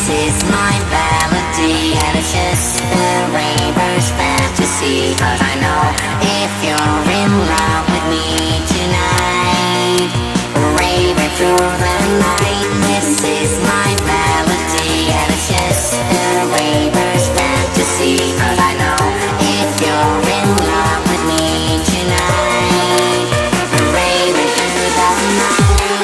is my melody, and it's just a raver's fantasy. 'Cause I know if you're in love with me tonight, raving through the night. This is my melody, and it's just a raver's fantasy. 'Cause I know if you're in love with me tonight, raving through the night.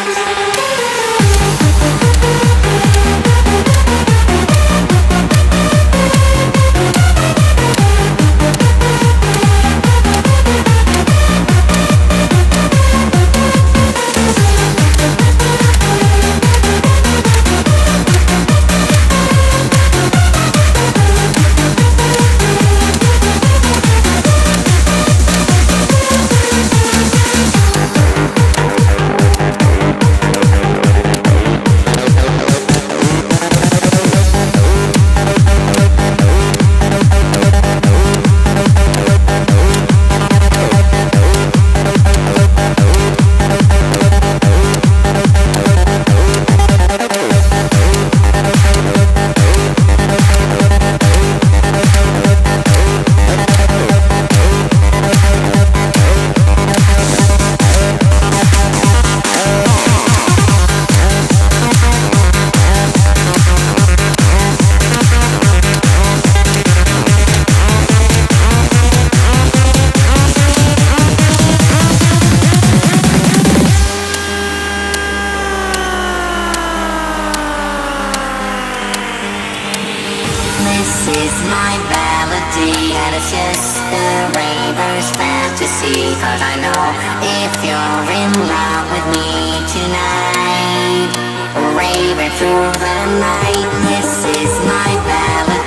This is my melody, and it's just a raver's fantasy. 'Cause I know if you're in love with me tonight, raving through the night. This is my melody.